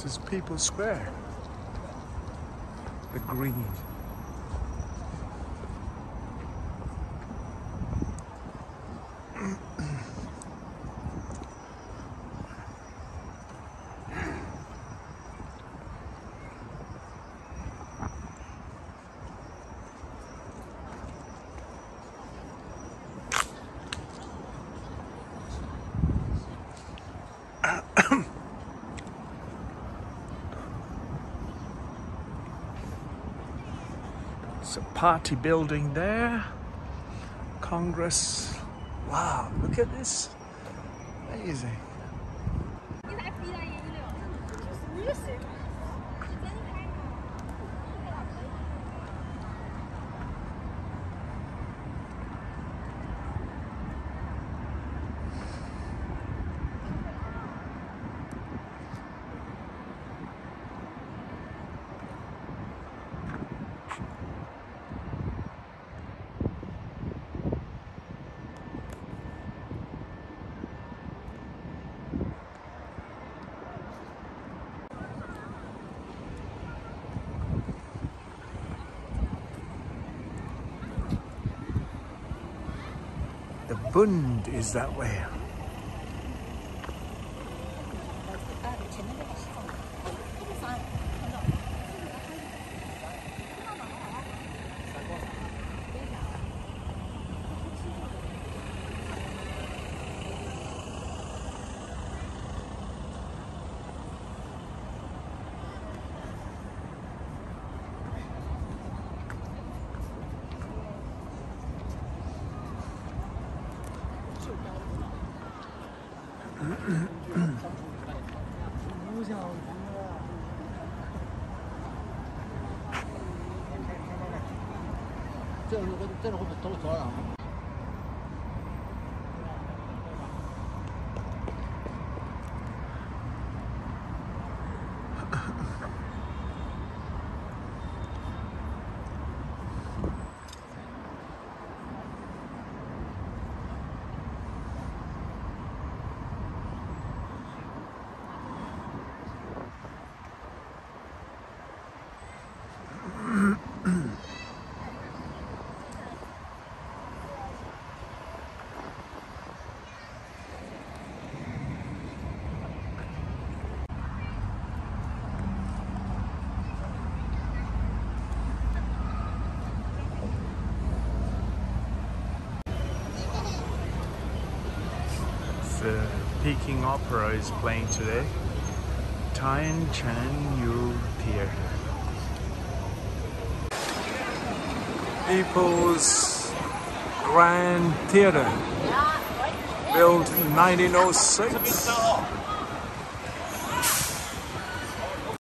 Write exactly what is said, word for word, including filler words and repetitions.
This is People's Square. The green. It's a party building there. Congress. Wow, look at this. Amazing. The Bund is that way. The Peking Opera is playing today. Tian Shan Yu Theater. People's Grand Theater, built in nineteen oh six.